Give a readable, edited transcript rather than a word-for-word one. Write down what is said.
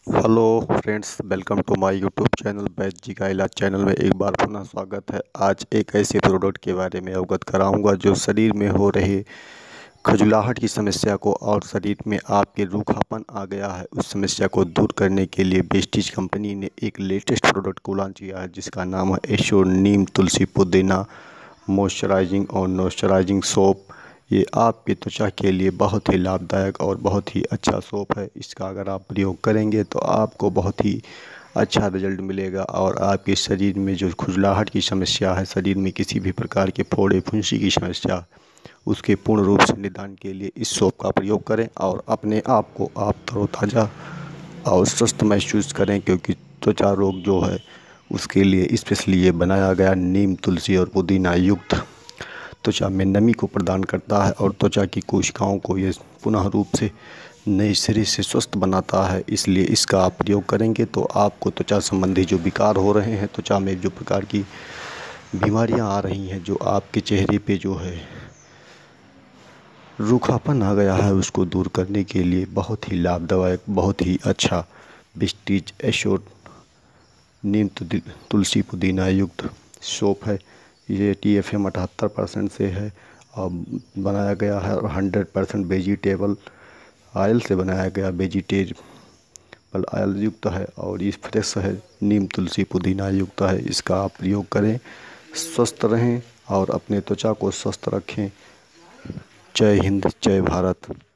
Hello friends, welcome to my YouTube channel Vaidya ji का इलाज channel में एक बार पुनः स्वागत है। आज एक ऐसे प्रोडक्ट के बारे में अवगत कराऊंगा जो शरीर में हो रहे खजुलाहट की समस्या को और शरीर में आपके रूखापन आ गया है उस समस्या को दूर करने के लिए वेस्टीज कंपनी ने एक लेटेस्ट प्रोडक्ट को लॉन्च किया है जिसका नाम है एश्योर नीम तुलसी पुदीना मॉइस्चराइजिंग और नॉइस्चराइजिंग सोप। ये आपकी त्वचा के लिए बहुत ही लाभदायक और बहुत ही अच्छा सोप है। इसका अगर आप प्रयोग करेंगे तो आपको बहुत ही अच्छा रिजल्ट मिलेगा और आपके शरीर में जो खुजलाहट की समस्या है, शरीर में किसी भी प्रकार के फोड़े फुंसी की समस्या, उसके पूर्ण रूप से निदान के लिए इस सोप का प्रयोग करें और अपने आप को आप तरोताज़ा और स्वस्थ महसूस करें, क्योंकि त्वचा रोग जो है उसके लिए स्पेशली ये बनाया गया नीम तुलसी और पुदीना युक्त त्वचा में नमी को प्रदान करता है और त्वचा की कोशिकाओं को ये पुनः रूप से नए सिरे से स्वस्थ बनाता है। इसलिए इसका आप प्रयोग करेंगे तो आपको त्वचा संबंधी जो विकार हो रहे हैं, त्वचा में जो प्रकार की बीमारियां आ रही हैं, जो आपके चेहरे पे जो है रूखापन आ गया है, उसको दूर करने के लिए बहुत ही लाभदायक, बहुत ही अच्छा वेस्टीज एश्योर नीम तुलसी पुदीना युक्त सोप है। ये TFM 78% से है और बनाया गया है और 100% वेजिटेबल ऑयल से बनाया गया, वेजिटेबल ऑयल युक्त है और ये फ्रेश है, नीम तुलसी पुदीना युक्त है। इसका आप प्रयोग करें, स्वस्थ रहें और अपने त्वचा को स्वस्थ रखें। जय हिंद, जय भारत।